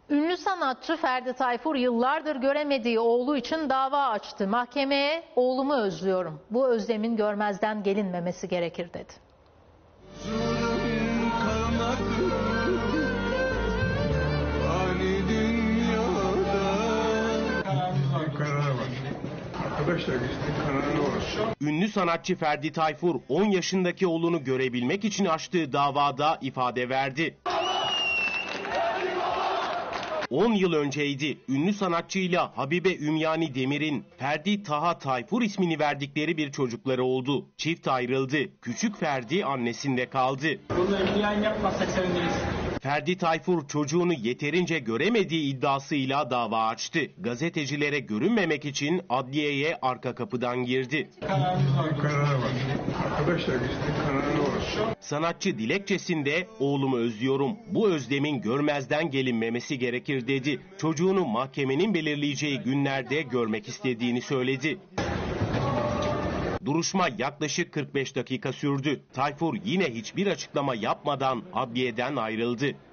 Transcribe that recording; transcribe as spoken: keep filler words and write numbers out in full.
Ünlü sanatçı Ferdi Tayfur yıllardır göremediği oğlu için dava açtı. Mahkemeye "Oğlumu özlüyorum. Bu özlemin görmezden gelinmemesi gerekir" dedi. Ünlü sanatçı Ferdi Tayfur on yaşındaki oğlunu görebilmek için açtığı davada ifade verdi. on yıl önceydi. Ünlü sanatçıyla Habibe Ümyani Demir'in Ferdi Taha Tayfur ismini verdikleri bir çocukları oldu. Çift ayrıldı. Küçük Ferdi annesinde kaldı. Ferdi Tayfur çocuğunu yeterince göremediği iddiasıyla dava açtı. Gazetecilere görünmemek için adliyeye arka kapıdan girdi. Sanatçı dilekçesinde "Oğlumu özlüyorum. Bu özlemin görmezden gelinmemesi gerekir" dedi. Çocuğunu mahkemenin belirleyeceği günlerde görmek istediğini söyledi. Duruşma yaklaşık kırk beş dakika sürdü. Tayfur yine hiçbir açıklama yapmadan adliyeden ayrıldı.